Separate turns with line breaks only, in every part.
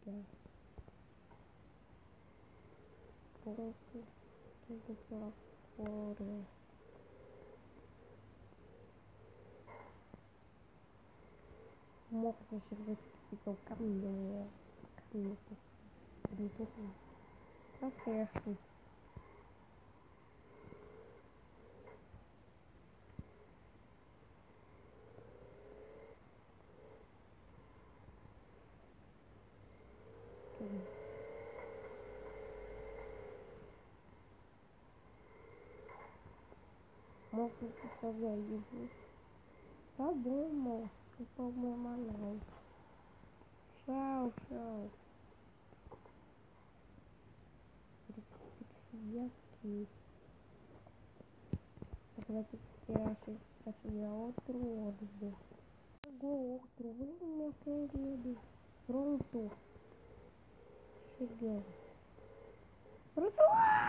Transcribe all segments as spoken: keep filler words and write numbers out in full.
chegar. Ponto tudo pela fora. Morro pra chegar aqui, fica o caminho. Caminho. Tá certo. Morro que tá velho. Tá bom, amor. Não tem problema não. Tchau, tchau. Tem que seguir aqui. Você vai ter que esperar pra chegar outro ônibus. Chegou outro. Vem, meu querido. Pronto. Chegando. Pronto.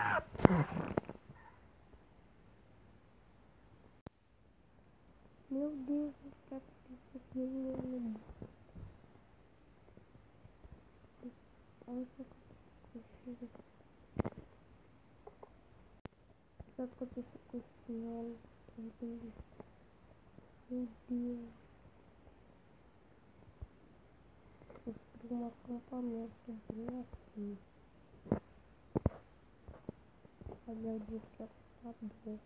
Meu Deus, tá pegando. Olha o que aconteceu. O que aconteceu com esse senhor? Meu Deus. Eu fiz um acampamento bem aqui. Olha o dia que acabou.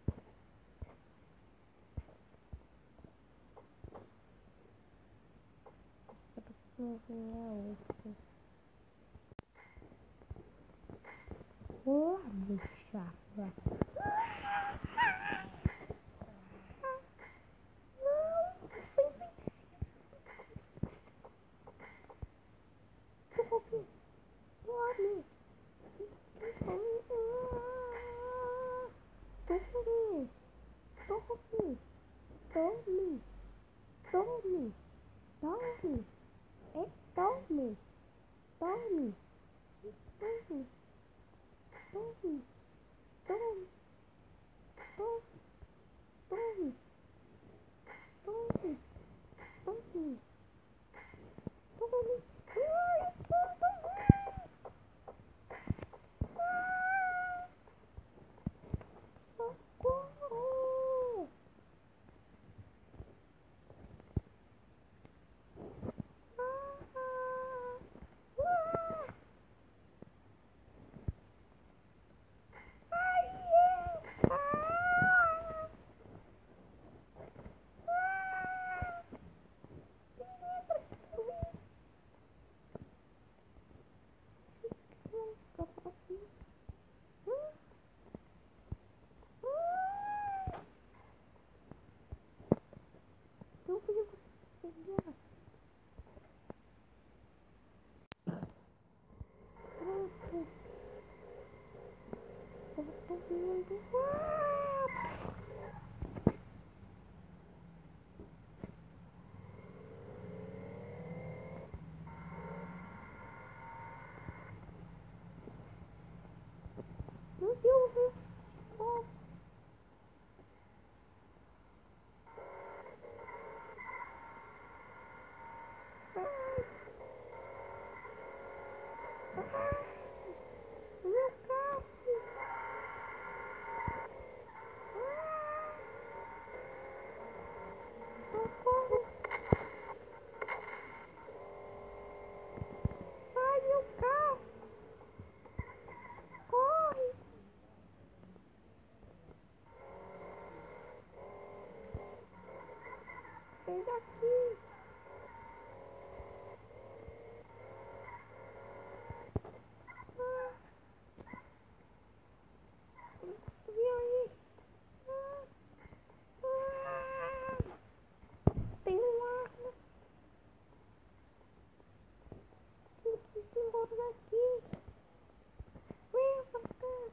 Não vem a outra. Ô, buchava. Dorme. Dorme. Dorme. Dorme. Dorme. Dorme. É, dorme. Dorme. Dorme. Dorme. Dorme. Dorme. Dorme. Dorme. Dorme. Socorro. Não podia pegar. Pronto. Eu tô vindo. Meu Deus. Oh. Meu carro. Socorro. Ai, meu carro. Corre. Sai daqui. Ah. Vem aí. Ah. Ah. Tem um arma. Tem que ir embora daqui. Vem pra cá.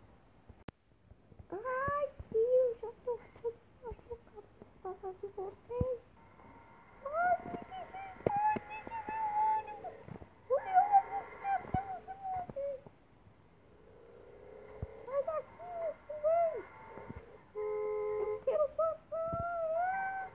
Ai, filho, já tô machucado por causa de vocês. Ai, me ai, me ônibus. O meu ônibus tá atrás de vocês. Sai daqui, vem. Eu quero passar.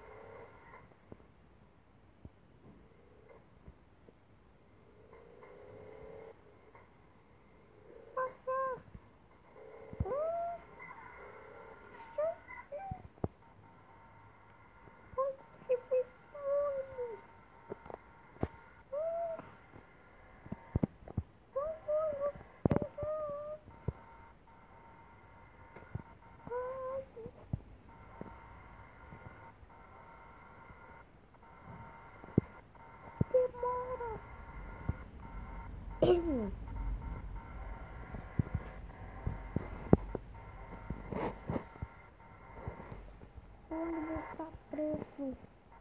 Onde está preso?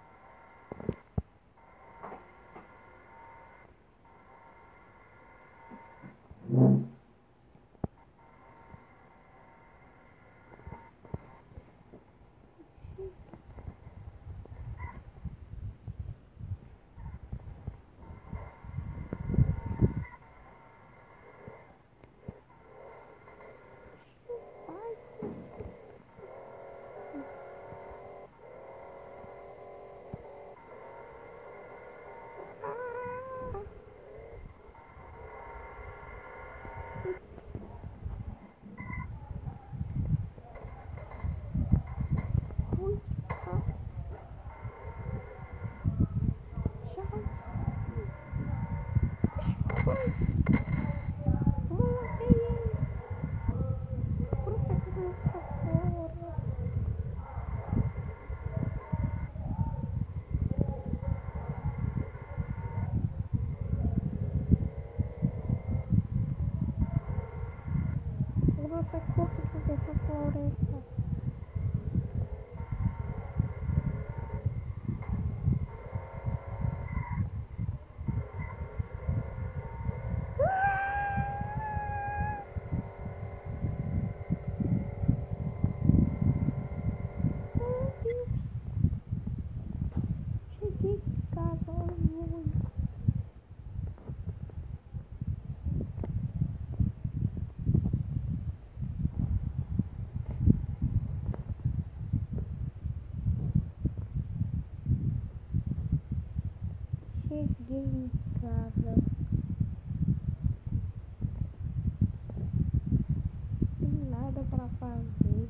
Nossa, corta dessa floresta. Cheguei em casa, olha muito. Cheguei em casa. Tem nada pra fazer.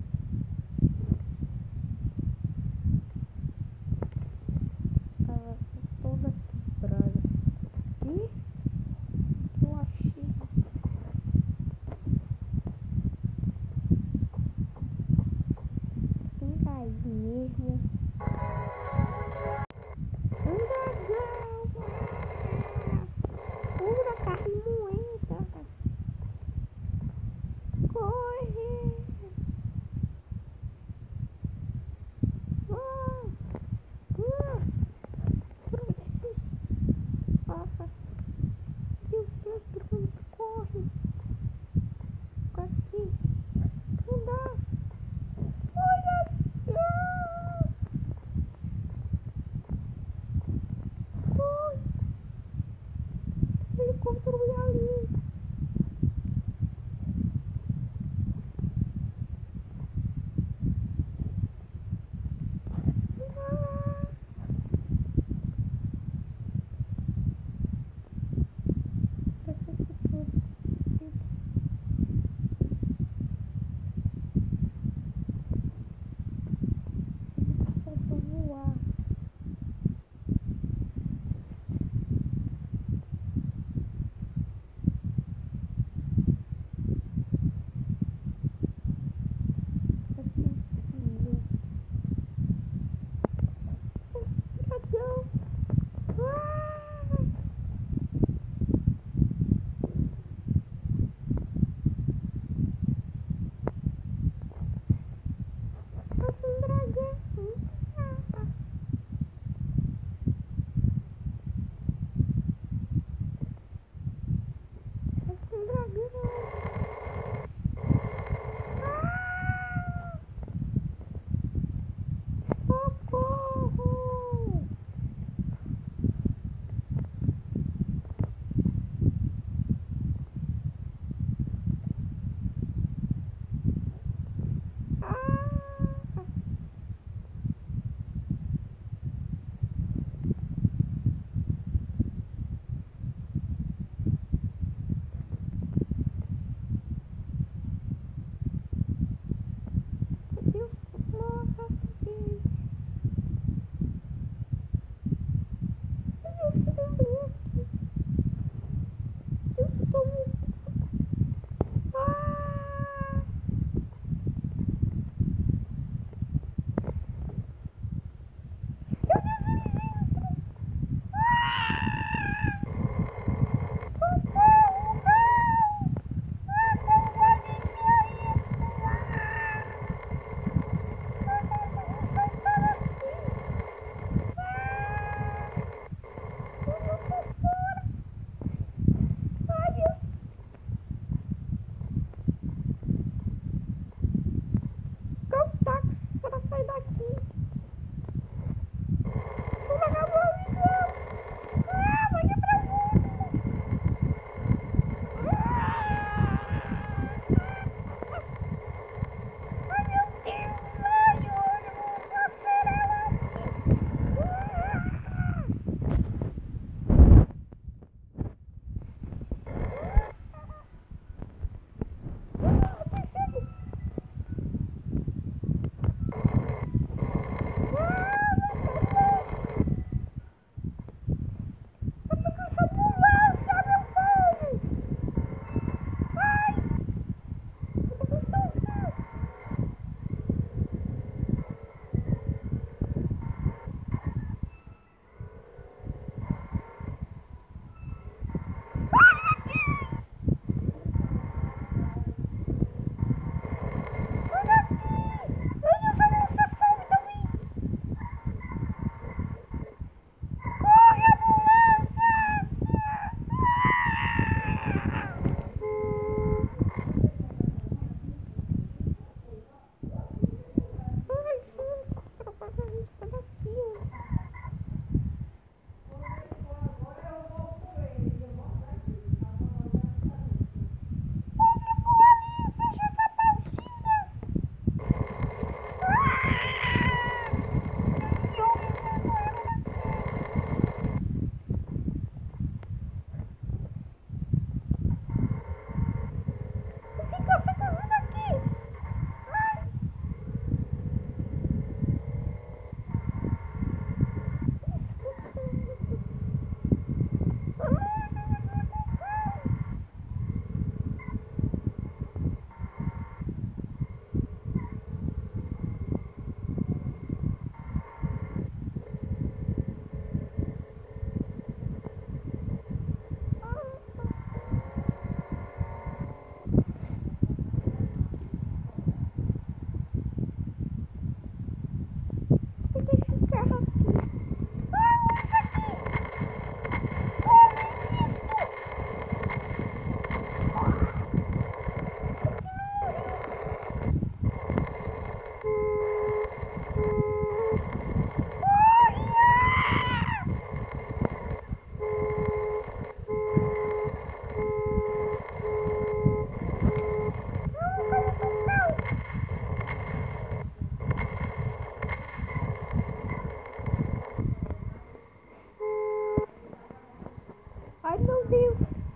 Casa toda quebrada. E eu achei. Fica aí mesmo. Pura carne moída. Corre. Ah, ah. Nossa. Meu Deus, por onde corre? Aqui. Não dá. Olha só. Oi. Helicóptero é ali. Deus!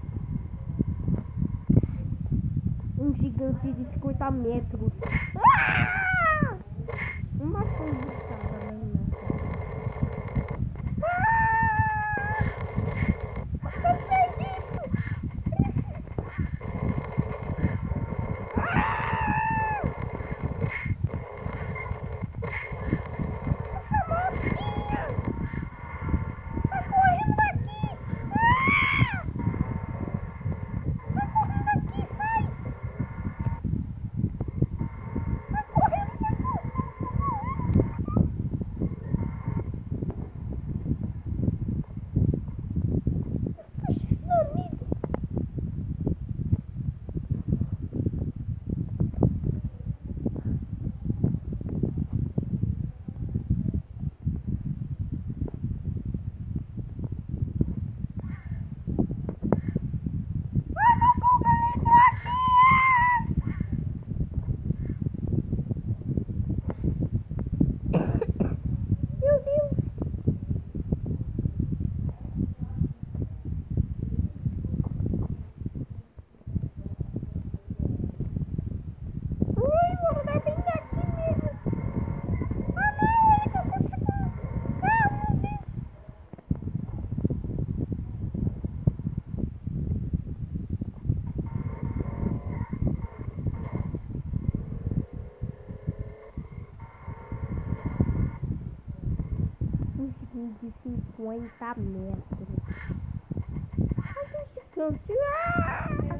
Um gigante de cinquenta metros. Ah! Uma coisa estava lá embaixo. Ah! Você fez isso! Ah! Essa motinha! Tá correndo daqui! Ah! Tá correndo daqui, sai! Tá correndo daqui! Puxa, esse dormido! Ai, meu cão galinho aqui! Meu Deus! Ui, vou rodar bem daqui mesmo. Ah, não, ele tá com esse carro, meu Deus. Um segundo de cinquenta metros. Olha o gigante. Ah!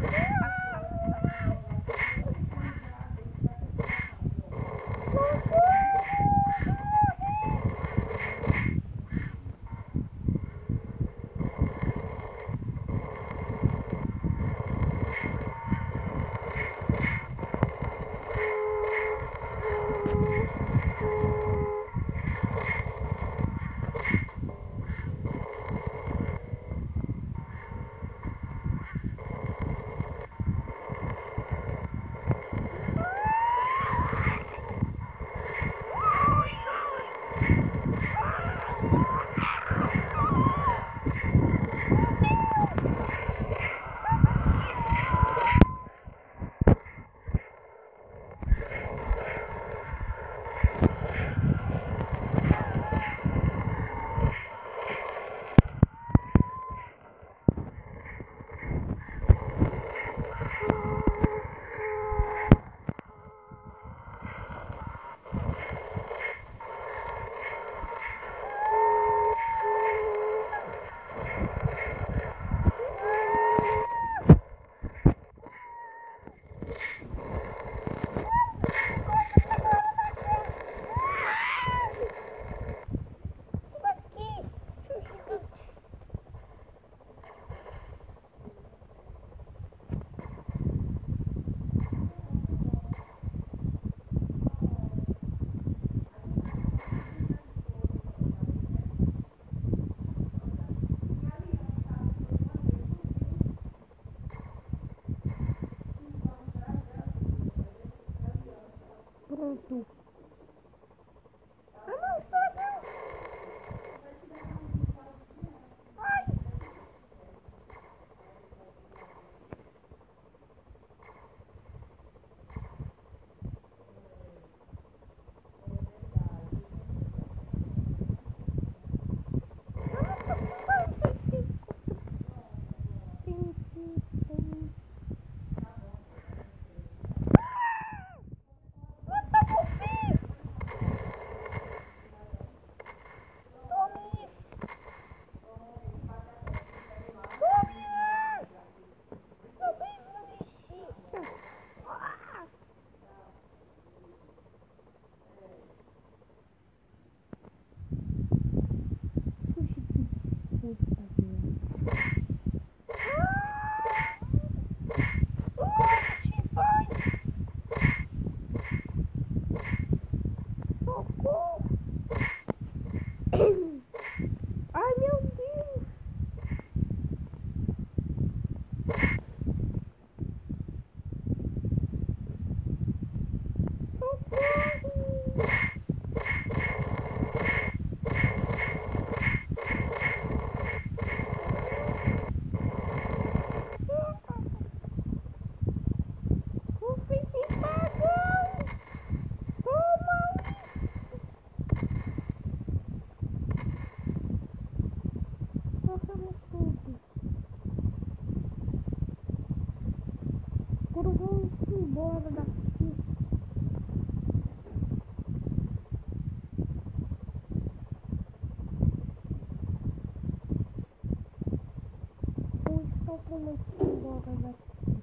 Pronto. Ah, não, só não. Ai. Ai, meu Deus! Socorro! embora daqui. Onde está o problema de ir embora daqui?